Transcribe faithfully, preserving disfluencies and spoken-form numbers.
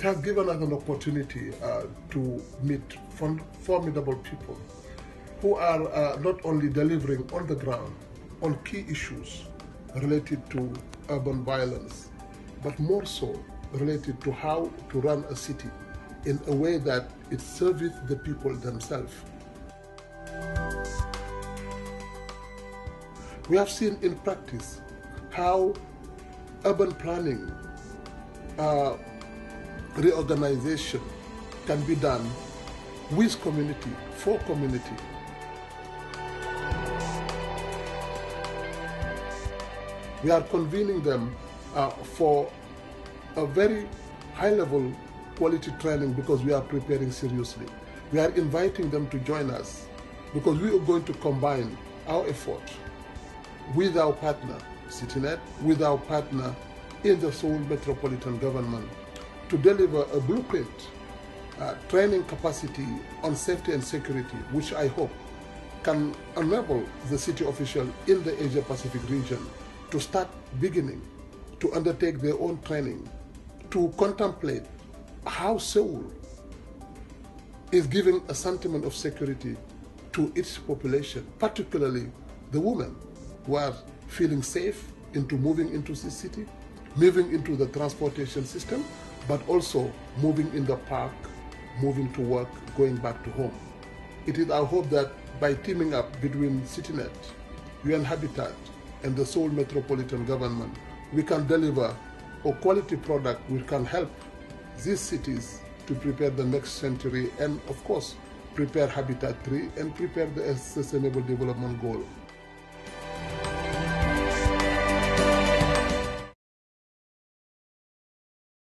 has given us an opportunity uh, to meet formidable people who are uh, not only delivering on the ground on key issues related to urban violence, but more so related to how to run a city in a way that it serves the people themselves. We have seen in practice how urban planning uh, reorganization can be done with community, for community. We are convening them uh, for a very high-level quality training because we are preparing seriously. We are inviting them to join us because we are going to combine our effort with our partner, CityNet, with our partner in the Seoul Metropolitan Government to deliver a blueprint, uh, training capacity on safety and security, which I hope can enable the city official in the Asia-Pacific region to start beginning to undertake their own training, to contemplate how Seoul is giving a sentiment of security to its population, particularly the women who are feeling safe into moving into the city, moving into the transportation system, but also moving in the park, moving to work, going back to home. It is our hope that by teaming up between CityNet, U N Habitat, and the Seoul Metropolitan Government, we can deliver a quality product which can help these cities to prepare the next century and, of course, prepare Habitat three and prepare the Sustainable Development Goal.